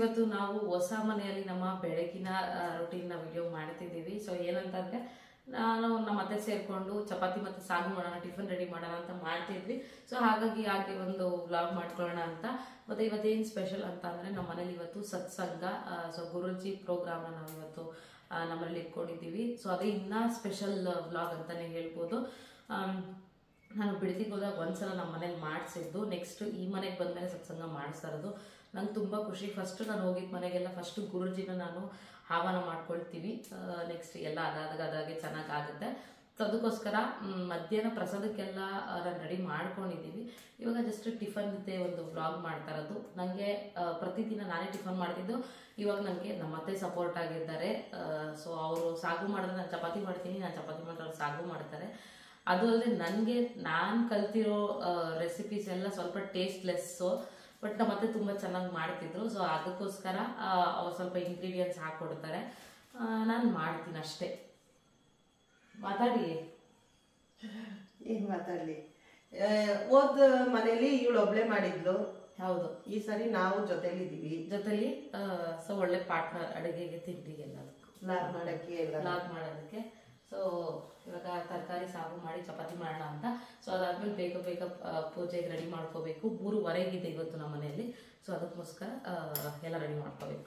ಇವತ್ತು ನಾವು ಹೊಸ ಮನೆಯಲ್ಲಿ ನಮ್ಮ ಬೆಳಗಿನ ರೂಟೀನ್ ವಿಡಿಯೋ ಮಾಡ್ತಿದ್ದೀವಿ. ಸೊ ಏನಂತಂದ್ರೆ ನಾನು ನಮ್ಮ ಅತ್ತೆ ಸೇರ್ಕೊಂಡು ಚಪಾತಿ ಮತ್ತು ಸಾಗು ಮಾಡೋಣ, ಟಿಫನ್ ರೆಡಿ ಮಾಡೋಣ ಅಂತ ಮಾಡ್ತಿದ್ವಿ. ಸೊ ಹಾಗಾಗಿ ಒಂದು ವ್ಲಾಗ್ ಮಾಡ್ಕೊಳ್ಳೋಣ ಅಂತ. ಮತ್ತೆ ಇವತ್ತೇನು ಸ್ಪೆಷಲ್ ಅಂತ ಅಂದ್ರೆ ನಮ್ಮ ಮನೇಲಿ ಇವತ್ತು ಸತ್ಸಂಗ, ಸೊ ಗುರುಜಿ ಪ್ರೋಗ್ರಾಮ್ ನಾವು ಇವತ್ತು ನಮ್ಮಲ್ಲಿ ಇಟ್ಕೊಂಡಿದ್ದೀವಿ. ಸೊ ಅದೇ ಇನ್ನ ಸ್ಪೆಷಲ್ ವ್ಲಾಗ್ ಅಂತಾನೆ ಹೇಳ್ಬೋದು. ನಾನು ಬಿಡದಿಗೆ ಹೋದಾಗ ಒಂದ್ಸಲ ನಮ್ಮ ಮನೇಲಿ ಮಾಡಿಸಿದ್ದು, ನೆಕ್ಸ್ಟ್ ಈ ಮನೆಗೆ ಬಂದ್ಮೇಲೆ ಸತ್ಸಂಗ ಮಾಡಿಸ್ತಾ ಇರೋದು. ನಂಗೆ ತುಂಬ ಖುಷಿ. ಫಸ್ಟ್ ನಾನು ಹೋಗಿದ್ದ ಮನೆಗೆಲ್ಲ ಫಸ್ಟ್ ಗುರುಜಿನ ನಾನು ಆಹ್ವಾನ ಮಾಡ್ಕೊಳ್ತೀವಿ. ನೆಕ್ಸ್ಟ್ ಎಲ್ಲ ಅದಾಗೆ ಚೆನ್ನಾಗಾಗುತ್ತೆ. ಸೊ ಅದಕ್ಕೋಸ್ಕರ ಮಧ್ಯಾಹ್ನ ಪ್ರಸಾದಕ್ಕೆಲ್ಲ ನಾನು ರೆಡಿ ಮಾಡ್ಕೊಂಡಿದ್ದೀವಿ. ಇವಾಗ ಜಸ್ಟ್ ಟಿಫನ್ ಜೊತೆ ಒಂದು ವ್ಲಾಗ್ ಮಾಡ್ತಾ ಇರೋದು. ನನಗೆ ಪ್ರತಿದಿನ ನಾನೇ ಟಿಫನ್ ಮಾಡ್ತಿದ್ದು, ಇವಾಗ ನನಗೆ ನಮ್ಮ ಅತ್ತೆ ಸಪೋರ್ಟ್ ಆಗಿದ್ದಾರೆ. ಸೊ ಅವರು ಸಾಗು ಮಾಡಿದ್ರೆ ನಾನು ಚಪಾತಿ ಮಾಡ್ತೀನಿ, ನಾನು ಚಪಾತಿ ಮಾಡಿದ್ರೆ ಅವ್ರು ಸಾಗು ಮಾಡ್ತಾರೆ. ಅದು ಅಲ್ಲದೆ ನನಗೆ ನಾನು ಕಲ್ತಿರೋ ರೆಸಿಪೀಸ್ ಎಲ್ಲ ಸ್ವಲ್ಪ ಟೇಸ್ಟ್ಲೆಸ್ಸು, ಬಟ್ ನಮ್ಮ ಅತ್ತೆ ತುಂಬ ಚೆನ್ನಾಗಿ ಮಾಡ್ತಿದ್ರು. ಸೊ ಅದಕ್ಕೋಸ್ಕರ ಅವ್ರು ಸ್ವಲ್ಪ ಇಂಗ್ರೀಡಿಯೆಂಟ್ಸ್ ಹಾಕ್ಕೊಡ್ತಾರೆ, ನಾನು ಮಾಡ್ತೀನಿ ಅಷ್ಟೇ. ಮಾತಾಡಿ. ಏನು ಮಾತಾಡಲಿ? ಓದ್ ಮನೇಲಿ ಇವಳು ಒಬ್ಳೆ ಮಾಡಿದ್ಲು. ಹೌದು, ಈ ಸರಿ ನಾವು ಜೊತೆಲಿ ಸೊ ಒಳ್ಳೆ ಪಾರ್ಟ್ನರ್ ಅಡುಗೆಗೆ, ತಿಂಡಿಗೆಲ್ಲ, ಲಾಗ್ ಮಾಡೋದಕ್ಕೆ. ಸೊ ಇವಾಗ ತರಕಾರಿ ಸಾಗು ಮಾಡಿ ಚಪಾತಿ ಮಾಡೋಣ ಅಂತ. ಸೊ ಅದಾದ್ಮೇಲೆ ಬೇಗ ಪೂಜೆಗೆ ರೆಡಿ ಮಾಡ್ಕೋಬೇಕು. 3:15 ಇವತ್ತು ನಮ್ಮ ಮನೆಯಲ್ಲಿ. ಸೊ ಅದಕ್ಕೋಸ್ಕರ ಎಲ್ಲ ರೆಡಿ ಮಾಡ್ಕೋಬೇಕು.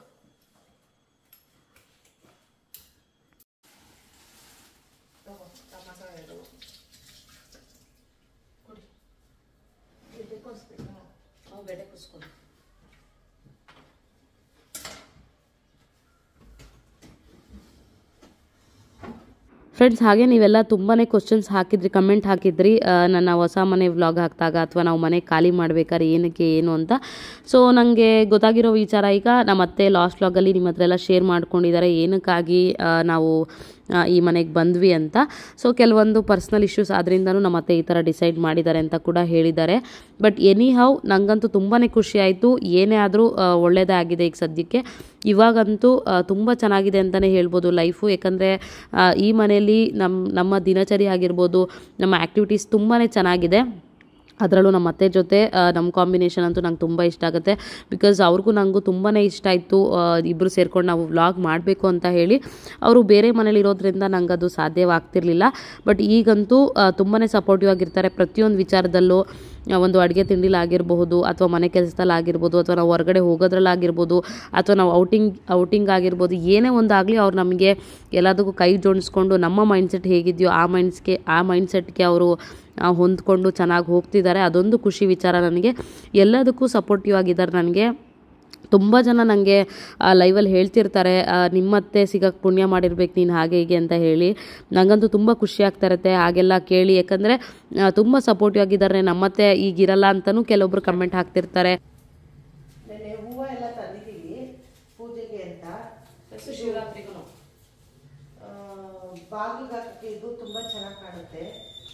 ಗೆಡ್ಡೆ ಕುಸ್ಕೊಂಡು ಫ್ರೆಂಡ್ಸ್, ಹಾಗೆ ನೀವೆಲ್ಲ ತುಂಬಾ ಕ್ವಶನ್ಸ್ ಹಾಕಿದ್ರಿ, ಕಮೆಂಟ್ ಹಾಕಿದ್ರಿ ನನ್ನ ಹೊಸ ಮನೆ ವ್ಲಾಗ್ ಹಾಕಿದಾಗ ಅಥವಾ ನಾವು ಮನೆ ಖಾಲಿ ಮಾಡ್ಬೇಕಾದ್ರೆ ಏನಕ್ಕೆ ಏನು ಅಂತ. ಸೊ ನನಗೆ ಗೊತ್ತಾಗಿರೋ ವಿಚಾರ, ಈಗ ನಮ್ಮ ಅತ್ತೆ ಲಾಸ್ಟ್ ವ್ಲಾಗಲ್ಲಿ ನಿಮ್ಮ ಹತ್ರ ಎಲ್ಲ ಶೇರ್ ಮಾಡ್ಕೊಂಡಿದ್ದಾರೆ ಏನಕ್ಕಾಗಿ ನಾವು ಈ ಮನೆಗೆ ಬಂದ್ವಿ ಅಂತ. ಸೊ ಕೆಲವೊಂದು ಪರ್ಸ್ನಲ್ ಇಶ್ಯೂಸ್ ಆದ್ರಿಂದನೂ ನಮ್ಮ ಅತ್ತೆ ಈ ಥರ ಡಿಸೈಡ್ ಮಾಡಿದ್ದಾರೆ ಅಂತ ಕೂಡ ಹೇಳಿದ್ದಾರೆ. ಬಟ್ ಎನಿ ಹೌ ನಂಗಂತೂ ತುಂಬಾ ಖುಷಿ ಆಯಿತು. ಏನೇ ಆದರೂ ಒಳ್ಳೆಯದೇ ಆಗಿದೆ ಈಗ ಸದ್ಯಕ್ಕೆ. ಇವಾಗಂತೂ ತುಂಬ ಚೆನ್ನಾಗಿದೆ ಅಂತಲೇ ಹೇಳ್ಬೋದು ಲೈಫು. ಯಾಕಂದರೆ ಈ ಮನೆಯಲ್ಲಿ ನಮ್ಮ ದಿನಚರಿ ಆಗಿರ್ಬೋದು, ನಮ್ಮ ಆ್ಯಕ್ಟಿವಿಟೀಸ್ ತುಂಬಾ ಚೆನ್ನಾಗಿದೆ. ಅದರಲ್ಲೂ ನಮ್ಮ ಅತ್ತೆ ಜೊತೆ ನಮ್ಮ ಕಾಂಬಿನೇಷನ್ ಅಂತೂ ನಂಗೆ ತುಂಬ ಇಷ್ಟ ಆಗುತ್ತೆ. ಬಿಕಾಸ್ ಅವ್ರಿಗೂ ನನಗೂ ತುಂಬಾ ಇಷ್ಟ ಆಯಿತು ಇಬ್ಬರು ಸೇರ್ಕೊಂಡು ನಾವು ವ್ಲಾಗ್ ಮಾಡಬೇಕು ಅಂತ ಹೇಳಿ. ಅವರು ಬೇರೆ ಮನೇಲಿ ಇರೋದ್ರಿಂದ ನಂಗೆ ಅದು ಸಾಧ್ಯವಾಗ್ತಿರ್ಲಿಲ್ಲ. ಬಟ್ ಈಗಂತೂ ತುಂಬಾ ಸಪೋರ್ಟಿವ್ ಆಗಿರ್ತಾರೆ ಪ್ರತಿಯೊಂದು ವಿಚಾರದಲ್ಲೂ. ಒಂದು ಅಡುಗೆ ತಿಂಡಿಲಾಗಿರ್ಬಹುದು, ಅಥವಾ ಮನೆ ಕೆಲಸದಲ್ಲಾಗಿರ್ಬೋದು, ಅಥವಾ ನಾವು ಹೊರಗಡೆ ಹೋಗೋದ್ರಲ್ಲಾಗಿರ್ಬೋದು, ಅಥವಾ ನಾವು ಔಟಿಂಗ್ ಆಗಿರ್ಬೋದು, ಏನೇ ಒಂದಾಗಲಿ ಅವ್ರು ನಮಗೆ ಎಲ್ಲದಕ್ಕೂ ಕೈ ಜೋಡಿಸ್ಕೊಂಡು ನಮ್ಮ ಮೈಂಡ್ಸೆಟ್ ಹೇಗಿದೆಯೋ ಆ ಮೈಂಡ್ಸೆಟ್ಗೆ ಅವರು ಹೊಂದ್ಕೊಂಡು ಚೆನ್ನಾಗಿ ಹೋಗ್ತಿದ್ದಾರೆ. ಅದೊಂದು ಖುಷಿ ವಿಚಾರ ನನಗೆ. ಎಲ್ಲದಕ್ಕೂ ಸಪೋರ್ಟಿವ್ ಆಗಿದ್ದಾರೆ ನನಗೆ. ತುಂಬ ಜನ ನನಗೆ ಲೈವಲ್ಲಿ ಹೇಳ್ತಿರ್ತಾರೆ, ನಿಮ್ಮತ್ತೆ ಸಿಗಕ್ಕೆ ಪುಣ್ಯ ಮಾಡಿರ್ಬೇಕು ನೀನು, ಹಾಗೆ ಹೀಗೆ ಅಂತ ಹೇಳಿ. ನನಗಂತೂ ತುಂಬ ಖುಷಿ ಆಗ್ತಾ ಇರುತ್ತೆ ಹಾಗೆಲ್ಲ ಕೇಳಿ. ಯಾಕಂದರೆ ತುಂಬ ಸಪೋರ್ಟಿವ್ ಆಗಿದ್ದಾರೆ. ನಮ್ಮತ್ತೆ ಈಗಿರಲ್ಲ ಅಂತಲೂ ಕೆಲವೊಬ್ರು ಕಮೆಂಟ್ ಹಾಕ್ತಿರ್ತಾರೆ. ಹೂವು ಎಲ್ಲ ತಂದಿದ್ದೀವಿ ಪೂಜೆಗೆ ಅಂತ. ಶಿವರಾತ್ರಿಗೂ ಬಾಗಿಲಿಗೆ ಹಾಕಕ್ಕೆ ಇದು ತುಂಬ ಚೆನ್ನಾಗಿ ಕಾಣುತ್ತೆ.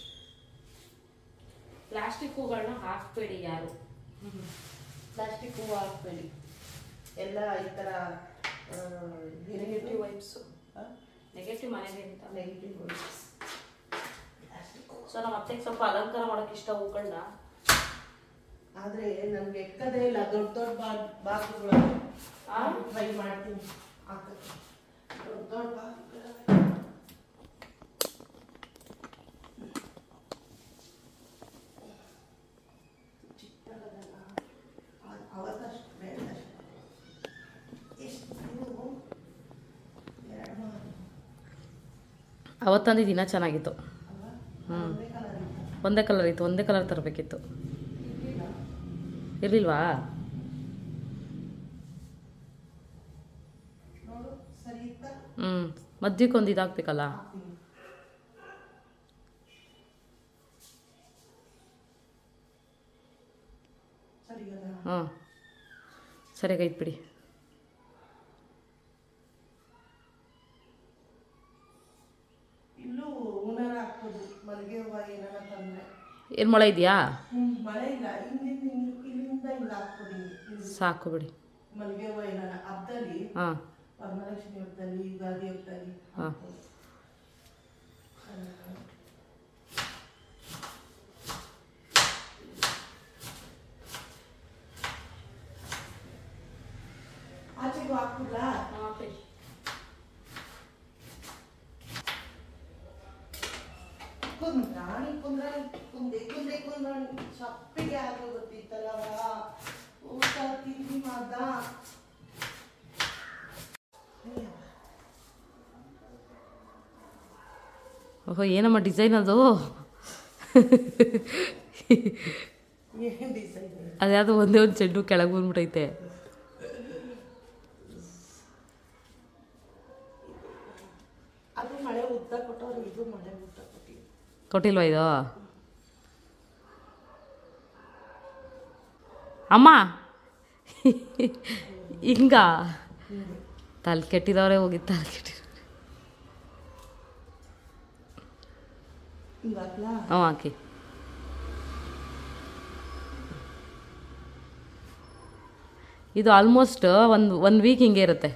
ಪ್ಲಾಸ್ಟಿಕ್ ಹೂಗಳನ್ನ ಹಾಕಬೇಡಿ ಯಾರು. ಪ್ಲಾಸ್ಟಿಕ್ ಹೂವು ಹಾಕಬೇಡಿ. ಎಲ್ಲ ಈ ಥರ ನೆಗೆಟಿವ್ ವೈಬ್ಸು, ನೆಗೆಟಿವ್ ಮನೆಗೆ ಅಂತ ನೆಗೆಟಿವ್ ವೈಬ್ಸ್. ಸೊ ನಮ್ಮ ಅತ್ತೆಗೆ ಸ್ವಲ್ಪ ಅಲಂಕಾರ ಮಾಡೋಕೆ ಇಷ್ಟ ಹೂಗಳನ್ನ. ಆದರೆ ನನಗೆ ಎಕ್ಕದೇ ಇಲ್ಲ. ದೊಡ್ಡ ಬಾಗಿಲುಗಳು ಟ್ರೈ ಮಾಡ್ತೀನಿ ಹಾಕಕ್ಕೆ. ದೊಡ್ಡ ಬಾಗಿಲು ಅವತ್ತಂದು ದಿನ ಚೆನ್ನಾಗಿತ್ತು. ಒಂದೇ ಕಲರ್ ಇತ್ತು, ಒಂದೇ ಕಲರ್ ತರಬೇಕಿತ್ತು. ಇರಲಿಲ್ವಾ? ಮಧ್ಯಕ್ಕೊಂದು ಇದಾಗಬೇಕಲ್ಲ. ಸರಿಯಾಗೈತೆ ಬಿಡಿ. ಏನು ಮಳೆ ಇದೆಯಾ? ಸಾಕು ಬಿಡಿ. ಹಾಂ ಹಾಂ ಆ ಇದು ಹಾಕ್ಬಿಡ್ಲಾ? ಕುಂದ್ರಾಣಿ ಕುಂದ್ರಾಣಿ ಕುಂದೆ ಕುಂದೆ ಕುಂದ್ರಾಣಿ ಸಪ್ಪಿಗೆ ಆಗೋಗುತ್ತಿತ್ತಲ್ಲ ಊಟ ತಿಂಡಿ ಮಾದ. ಓಹೋ ಏನಮ್ಮ ಡಿಸೈನ್ ಅದು? ಏನ್ ಡಿಸೈನ್? ಅದ್ಯಾವುದು ಒಂದೇ ಒಂದು ಚೆಂಡು ಕೆಳಗೆ ಬಂದ್ಬಿಟ್ಟೈತೆ. ಅದು ಮಳೆ ಉದ್ದ ಕೊಟ್ಟವ್ರು, ಇದು ಮಳೆ ಉದ್ದ ಕೊಟ್ಟಿಲ್ವಾ ಇದು? ಅಮ್ಮ ಹಿಂಗ ತಲೆ ಕೆಟ್ಟಿದವ್ರೆ ಹೋಗಿ ತಲೆ ಕೆಟ್ಟಿರೋ. ಹ್ಞೂ ಹಾಕಿ. ಇದು ಆಲ್ಮೋಸ್ಟ್ ಒಂದು ವೀಕ್ ಹಿಂಗೆ ಇರುತ್ತೆ.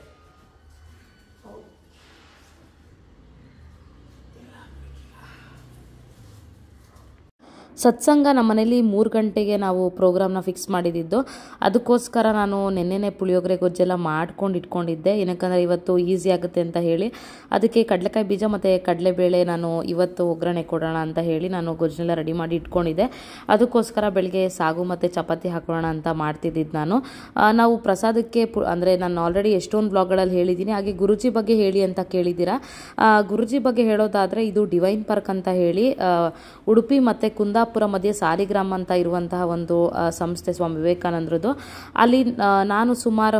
ಸತ್ಸಂಗ ನಮ್ಮ ಮನೇಲಿ 3 ಗಂಟೆಗೆ ನಾವು ಪ್ರೋಗ್ರಾಮ್ನ ಫಿಕ್ಸ್ ಮಾಡಿದ್ದು. ಅದಕ್ಕೋಸ್ಕರ ನಾನು ನೆನ್ನೆನೇ ಪುಳಿಯೋಗರೆ ಗೊಜ್ಜೆಲ್ಲ ಮಾಡ್ಕೊಂಡು ಇಟ್ಕೊಂಡಿದ್ದೆ. ಏನಕ್ಕಂದರೆ ಇವತ್ತು ಈಸಿ ಆಗುತ್ತೆ ಅಂತ ಹೇಳಿ, ಅದಕ್ಕೆ ಕಡಲೆಕಾಯಿ ಬೀಜ ಮತ್ತು ಕಡಲೆಬೇಳೆ ನಾನು ಇವತ್ತು ಒಗ್ಗರಣೆ ಕೊಡೋಣ ಅಂತ ಹೇಳಿ ನಾನು ಗೊಜ್ಜನ್ನೆಲ್ಲ ರೆಡಿ ಮಾಡಿ ಇಟ್ಕೊಂಡಿದ್ದೆ. ಅದಕ್ಕೋಸ್ಕರ ಬೆಳಗ್ಗೆ ಸಾಗು ಮತ್ತು ಚಪಾತಿ ಹಾಕೋಣ ಅಂತ ಮಾಡ್ತಿದ್ದಿದ್ದು ನಾನು. ನಾವು ಪ್ರಸಾದಕ್ಕೆ ಅಂದರೆ ನಾನು ಆಲ್ರೆಡಿ ಎಷ್ಟೊಂದು ಬ್ಲಾಗ್ಗಳಲ್ಲಿ ಹೇಳಿದ್ದೀನಿ. ಹಾಗೆ ಗುರುಜಿ ಬಗ್ಗೆ ಹೇಳಿ ಅಂತ ಕೇಳಿದ್ದೀರಾ. ಗುರುಜಿ ಬಗ್ಗೆ ಹೇಳೋದಾದರೆ ಇದು ಡಿವೈನ್ ಪಾರ್ಕ್ ಅಂತ ಹೇಳಿ ಉಡುಪಿ ಮತ್ತು ಕುಂದಾಪುರ ಮಧ್ಯೆ ಸಾಲಿಗ್ರಾಮ ಅಂತ ಇರುವಂತಹ ಒಂದು ಸಂಸ್ಥೆ ಸ್ವಾಮಿ ವಿವೇಕಾನಂದರದು. ಅಲ್ಲಿ ನಾನು ಸುಮಾರು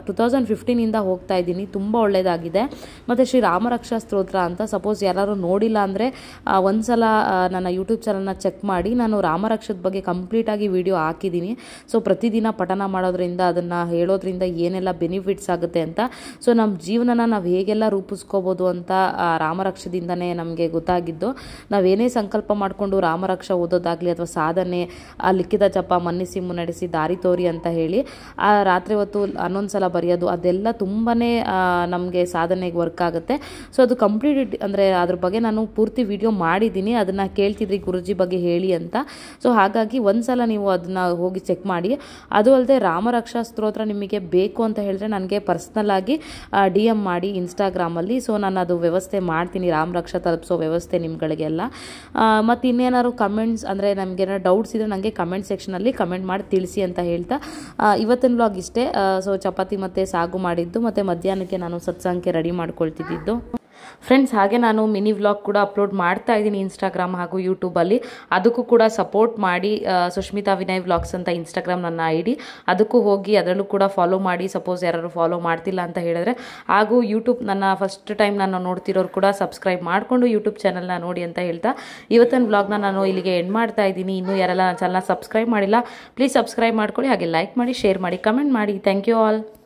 2015ಇಂದ ಹೋಗ್ತಾ ಇದ್ದೀನಿ. ತುಂಬ ಒಳ್ಳೆಯದಾಗಿದೆ. ಮತ್ತು ಶ್ರೀ ರಾಮರಕ್ಷಾ ಸ್ತೋತ್ರ ಅಂತ, ಸಪೋಸ್ ಯಾರು ನೋಡಿಲ್ಲ ಅಂದರೆ ಒಂದ್ಸಲ ನನ್ನ ಯೂಟ್ಯೂಬ್ ಚಾನಲ್ನ ಚೆಕ್ ಮಾಡಿ. ನಾನು ರಾಮರಕ್ಷದ ಬಗ್ಗೆ ಕಂಪ್ಲೀಟಾಗಿ ವಿಡಿಯೋ ಹಾಕಿದ್ದೀನಿ. ಸೊ ಪ್ರತಿದಿನ ಪಠನ ಮಾಡೋದ್ರಿಂದ, ಅದನ್ನು ಹೇಳೋದ್ರಿಂದ ಏನೆಲ್ಲ ಬೆನಿಫಿಟ್ಸ್ ಆಗುತ್ತೆ ಅಂತ, ಸೊ ನಮ್ಮ ಜೀವನನ ನಾವು ಹೇಗೆಲ್ಲ ರೂಪಿಸ್ಕೋಬೋದು ಅಂತ ರಾಮರಕ್ಷದಿಂದನೇ ನಮಗೆ ಗೊತ್ತಾಗಿದ್ದು. ನಾವೇನೇ ಸಂಕಲ್ಪ ಮಾಡಿಕೊಂಡು ರಾಮರಕ್ಷ ಓದೋದಾಗಲಿ ಅಥವಾ ಸಾಧನೆ, ಲಿಖಿತ ಜಪ, ಮನ್ನಿಸಿ ಮುನ್ನಡೆಸಿ ದಾರಿ ತೋರಿ ಅಂತ ಹೇಳಿ ರಾತ್ರಿ ಹೊತ್ತು 11 ಸಲ ಬರೆಯೋದು, ಅದೆಲ್ಲ ತುಂಬಾ ನಮಗೆ ಸಾಧನೆಗೆ ವರ್ಕ್ ಆಗುತ್ತೆ. ಸೊ ಅದು ಕಂಪ್ಲೀಟ್ ಅಂದರೆ ಅದ್ರ ಬಗ್ಗೆ ನಾನು ಪೂರ್ತಿ ವಿಡಿಯೋ ಮಾಡಿದ್ದೀನಿ. ಅದನ್ನು ಕೇಳ್ತಿದ್ರಿ ಗುರುಜಿ ಬಗ್ಗೆ ಹೇಳಿ ಅಂತ. ಸೊ ಹಾಗಾಗಿ ಒಂದ್ಸಲ ನೀವು ಅದನ್ನು ಹೋಗಿ ಚೆಕ್ ಮಾಡಿ. ಅದು ಅಲ್ಲದೆ ರಾಮರಕ್ಷಾ ಸ್ತೋತ್ರ ನಿಮಗೆ ಬೇಕು ಅಂತ ಹೇಳಿದ್ರೆ ನನಗೆ ಪರ್ಸ್ನಲ್ ಆಗಿ DM ಮಾಡಿ ಇನ್ಸ್ಟಾಗ್ರಾಮಲ್ಲಿ. ಸೊ ನಾನು ಅದು ವ್ಯವಸ್ಥೆ ಮಾಡ್ತೀನಿ, ರಾಮರಕ್ಷಾ ತಲುಪಿಸೋ ವ್ಯವಸ್ಥೆ ನಿಮ್ಗಳಿಗೆಲ್ಲ. ಮತ್ತು ಇನ್ನೇನಾದ್ರು ಕಮೆಂಟ್ಸ್ ಅಂದರೆ ನಮಗೇನಾದ್ರು ಡೌಟ್ಸ್ ಇದ್ದರೆ ನನಗೆ ಕಮೆಂಟ್ ಸೆಕ್ಷನಲ್ಲಿ ಕಮೆಂಟ್ ಮಾಡಿ ತಿಳಿಸಿ ಅಂತ ಹೇಳ್ತಾ ಇವತ್ತಿನ ವ್ಲಾಗ್ ಇಷ್ಟೇ. ಸೊ ಚಪಾತಿ ಮತ್ತು ಸಾಗು ಮಾಡಿದ್ದು, ಮತ್ತು ಮಧ್ಯಾಹ್ನಕ್ಕೆ ನಾನು ಸತ್ಸಂಗಕ್ಕೆ ರೆಡಿ ಮಾಡ್ಕೊಳ್ತಿದ್ದು. ಫ್ರೆಂಡ್ಸ್, ಹಾಗೆ ನಾನು ಮಿನಿ ವ್ಲಾಗ್ ಕೂಡ ಅಪ್ಲೋಡ್ ಮಾಡ್ತಾ ಇದ್ದೀನಿ ಇನ್ಸ್ಟಾಗ್ರಾಮ್ ಹಾಗೂ ಯೂಟ್ಯೂಬಲ್ಲಿ. ಅದಕ್ಕೂ ಕೂಡ ಸಪೋರ್ಟ್ ಮಾಡಿ. ಸುಷ್ಮಿತಾ ವಿನಯ್ ವ್ಲಾಗ್ಸ್ ಅಂತ ಇನ್ಸ್ಟಾಗ್ರಾಮ್ ನನ್ನ ID, ಅದಕ್ಕೂ ಹೋಗಿ ಅದರಲ್ಲೂ ಕೂಡ ಫಾಲೋ ಮಾಡಿ. ಸಪೋಸ್ ಯಾರು ಫಾಲೋ ಮಾಡ್ತಿಲ್ಲ ಅಂತ ಹೇಳಿದ್ರೆ, ಹಾಗೂ ಯೂಟ್ಯೂಬ್ ನನ್ನ ಫಸ್ಟ್ ಟೈಮ್ ನಾನು ನೋಡ್ತಿರೋರು ಕೂಡ ಸಬ್ಸ್ಕ್ರೈಬ್ ಮಾಡಿಕೊಂಡು ಯೂಟ್ಯೂಬ್ ಚಾನಲ್ನ ನೋಡಿ ಅಂತ ಹೇಳ್ತಾ ಇವತ್ತಿನ ವ್ಲಾಗ್ನ ನಾನು ಇಲ್ಲಿಗೆ ಎಂಡ್ ಮಾಡ್ತಾ ಇದ್ದೀನಿ. ಇನ್ನೂ ಯಾರೆಲ್ಲ ನನ್ನ ಚಾನಲ್ನ ಸಬ್ಸ್ಕ್ರೈಬ್ ಮಾಡಿಲ್ಲ, ಪ್ಲೀಸ್ ಸಬ್ಸ್ಕ್ರೈಬ್ ಮಾಡ್ಕೊಳ್ಳಿ. ಹಾಗೆ ಲೈಕ್ ಮಾಡಿ, ಶೇರ್ ಮಾಡಿ, ಕಮೆಂಟ್ ಮಾಡಿ. Thank you all.